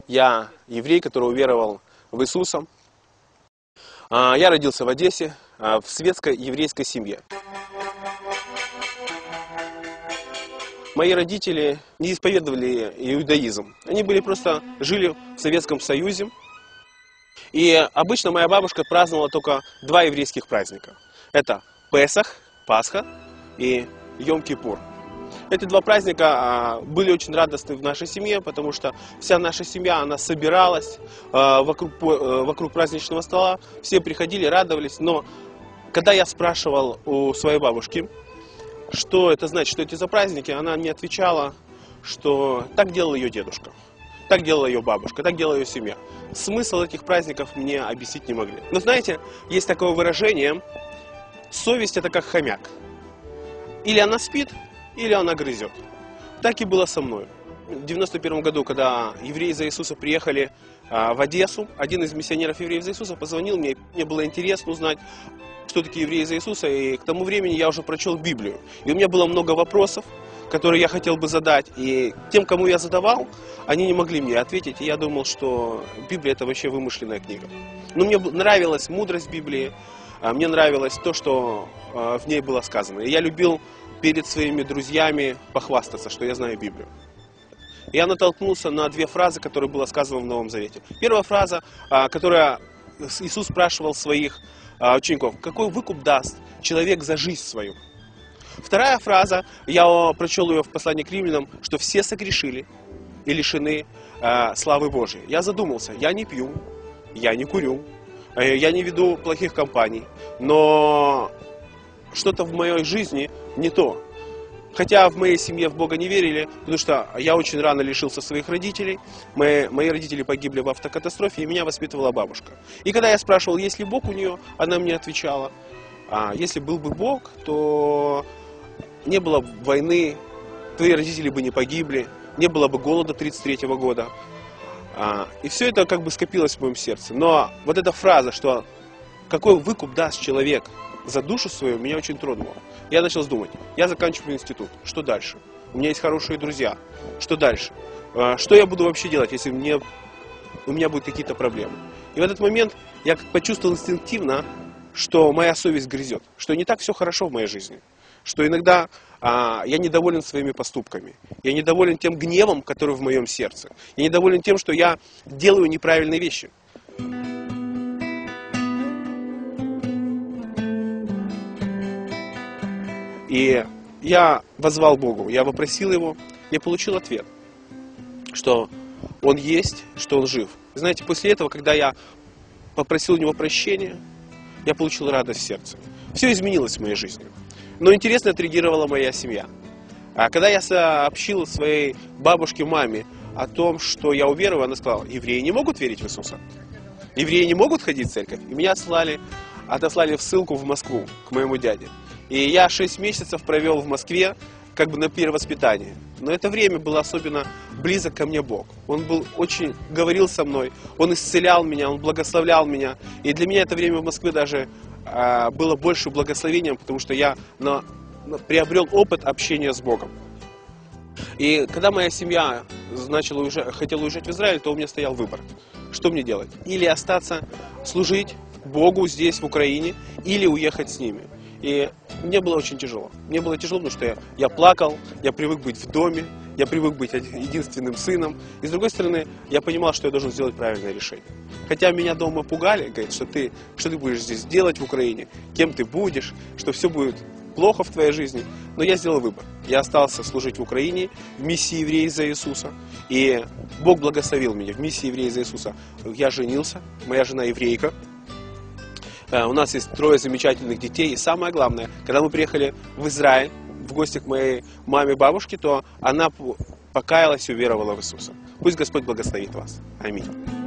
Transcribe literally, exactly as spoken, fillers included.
Я еврей, который уверовал в Иисуса. Я родился в Одессе, в светской еврейской семье. Мои родители не исповедовали иудаизм. Они были просто, жили в Советском Союзе. И обычно моя бабушка праздновала только два еврейских праздника. Это Песах, Пасха и Йом-Кипур. Эти два праздника были очень радостны в нашей семье, потому что вся наша семья, она собиралась вокруг, вокруг праздничного стола, все приходили, радовались. Но когда я спрашивал у своей бабушки, что это значит, что эти за праздники, она мне отвечала, что так делал ее дедушка, так делала ее бабушка, так делала ее семья. Смысл этих праздников мне объяснить не могли. Но знаете, есть такое выражение: совесть — это как хомяк. Или она спит, или она грызет. Так и было со мной. В девяносто первом году, когда евреи за Иисуса приехали а, в Одессу, один из миссионеров евреев за Иисуса позвонил мне, мне было интересно узнать, что такие евреи за Иисуса, и к тому времени я уже прочел Библию. И у меня было много вопросов, которые я хотел бы задать, и тем, кому я задавал, они не могли мне ответить, и я думал, что Библия — это вообще вымышленная книга. Но мне нравилась мудрость Библии, мне нравилось то, что в ней было сказано. И я любил перед своими друзьями похвастаться, что я знаю Библию. Я натолкнулся на две фразы, которые было сказано в Новом Завете. Первая фраза, которая Иисус спрашивал своих учеников: какой выкуп даст человек за жизнь свою? Вторая фраза, я прочел ее в послании к Римлянам, что все согрешили и лишены э, славы Божией. Я задумался: я не пью, я не курю, э, я не веду плохих компаний, но что-то в моей жизни не то. Хотя в моей семье в Бога не верили, потому что я очень рано лишился своих родителей. Мои, мои родители погибли в автокатастрофе, и меня воспитывала бабушка. И когда я спрашивал, есть ли Бог у нее, она мне отвечала: а, если был бы Бог, то не было бы войны, твои родители бы не погибли, не было бы голода тридцать третьего года. А, и все это как бы скопилось в моем сердце. Но вот эта фраза, что какой выкуп даст человек за душу свою, меня очень тронуло. Я начал думать: я заканчиваю институт, что дальше? У меня есть хорошие друзья, что дальше? Что я буду вообще делать, если мне, у меня будут какие-то проблемы? И в этот момент я почувствовал инстинктивно, что моя совесть грызет, что не так все хорошо в моей жизни, что иногда а, я недоволен своими поступками, я недоволен тем гневом, который в моем сердце, я недоволен тем, что я делаю неправильные вещи. И я воззвал Богу, я вопросил Его, я получил ответ, что Он есть, что Он жив. Знаете, после этого, когда я попросил у Него прощения, я получил радость в сердце. Все изменилось в моей жизни. Но интересно отреагировала моя семья. А когда я сообщил своей бабушке, маме о том, что я уверовал, она сказала: евреи не могут верить в Иисуса. Евреи не могут ходить в церковь. И меня отослали, отослали в ссылку в Москву к моему дяде. И я шесть месяцев провел в Москве, как бы на перевоспитании. Но это время было особенно близок ко мне Бог. Он был очень, говорил со мной, Он исцелял меня, Он благословлял меня. И для меня это время в Москве даже а, было больше благословением, потому что я на, на, приобрел опыт общения с Богом. И когда моя семья начала уезжать, хотела уезжать в Израиль, то у меня стоял выбор. Что мне делать? Или остаться служить Богу здесь, в Украине, или уехать с ними. И мне было очень тяжело. Мне было тяжело, потому что я, я плакал, я привык быть в доме, я привык быть единственным сыном. И с другой стороны, я понимал, что я должен сделать правильное решение. Хотя меня дома пугали, говорят, что ты, что ты будешь здесь делать в Украине, кем ты будешь, что все будет плохо в твоей жизни. Но я сделал выбор. Я остался служить в Украине, в миссии евреев за Иисуса. И Бог благословил меня в миссии евреев за Иисуса. Я женился, моя жена еврейка. У нас есть трое замечательных детей. И самое главное, когда мы приехали в Израиль в гости к моей маме и бабушке, то она покаялась и уверовала в Иисуса. Пусть Господь благословит вас. Аминь.